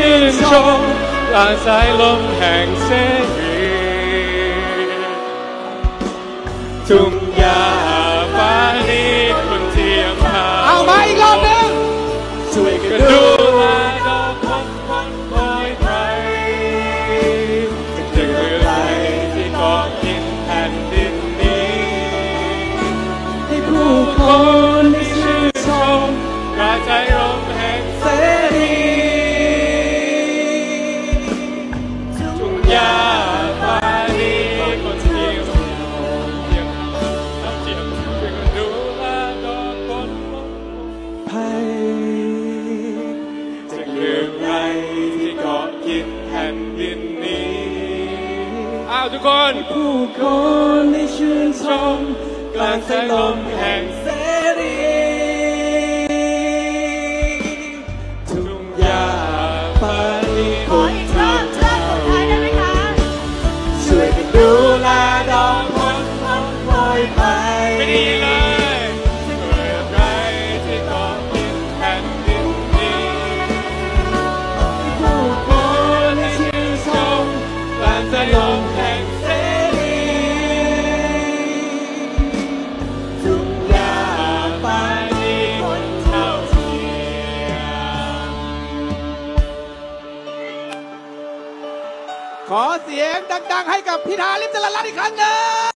ชื่นชมกลางสายลมแห่งเสรีทุ่งหญ้าฟ้านี้คนเทียมหาเอามาอีกรอบหนึ่งช่วยกันดูแลดอกคนปล่อยไปจะเมื่อไรที่เกาะกินแผ่นดินนี้ให้ผู้คนได้ชื่นชมกระจายลมแห่งเสรีทุ่งหญ้าฟ้านี้คนเทียมดูแลดอกคนไปจะเลือกไรที่เกาะกินแผ่นดินนี้ทุกคนผู้คนได้ชื่นชมกลางสายลมแห่งเสรีทุ่งหญ้าฟ้านี้คนเทียมเท่าช่วยกันดูแลดอกคนปล่อยไปไม่ดีเลยจะเกิดไรที่เกาะกินแผ่นดินนี้ผู้คนได้ชื่นชมกลางสายลมแห่งเสรีทุ่งหญ้าฟ้านี้คนเท่าเทียมขอเสียงดังๆให้กับพิธา ลิ้มเจริญรัตน์อีกครั้งหนึ่ง